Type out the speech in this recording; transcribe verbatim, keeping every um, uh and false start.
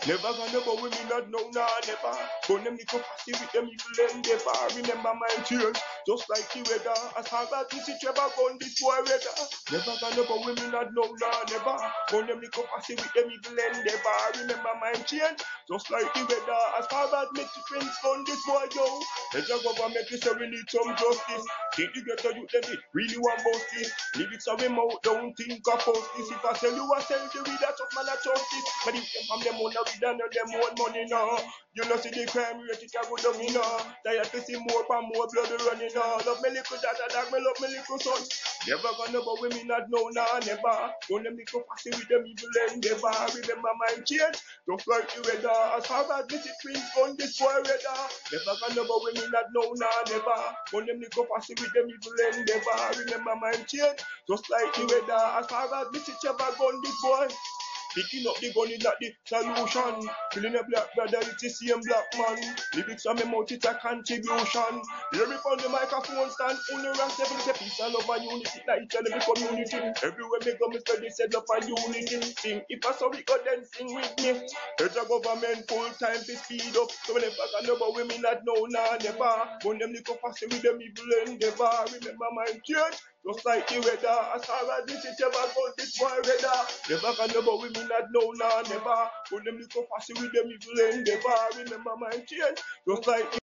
Never gonna go with me, not no, nah, never. But them little fussy with them evil endeavor. Remember my tears, just like the weather. As hard as this is ever gone, this boy weather. Never gonna go with me, not no, nah, never. But them little fussy with them evil endeavor. Remember my change, just like the weather. As far as make the friends gone, this boy yo. Let the government is say we need some justice. Think you get to you them it really want boast this. Lyrics of him out, don't think of post this. If I sell you, I sell you with that of man, I trust this. But if them from them own, I read and them own money now. You know see the crime rate, it a go down in now. Tired to see more and more blood running now. Love me little dad, dad, me love me little son. Never gonna go with me, not no, nah, never. Don't them little fussy with them evil endeavor. Remember my change, just like the weather. As far as this is twins gone, this boy weather. Never gonna go with me, not no, nah, never. Don't them little fussy with them evil endeavor. Remember my change, just like the weather. As far as this is ever gone, this boy. Picking up the gun is not the solution. Killing a black brother, it's the same black man. Lyrics on my mouth, it's a contribution. Hear me from the microphone stand, only round seven, it's a peace and love and unity. Like each and every community. Everywhere me go, me study, set up and unity. Sing, if I saw it go, then sing with me. There's a government full time to speed up. So whenever I know about women, not know, nah, never. When them little fussy with them evil endeavor. Remember my church, just like the weather. As far as this is ever goes, this boy weather. Never can know about women, not know, nah, never. When them little fussy with them evil endeavor. Remember my church, just like the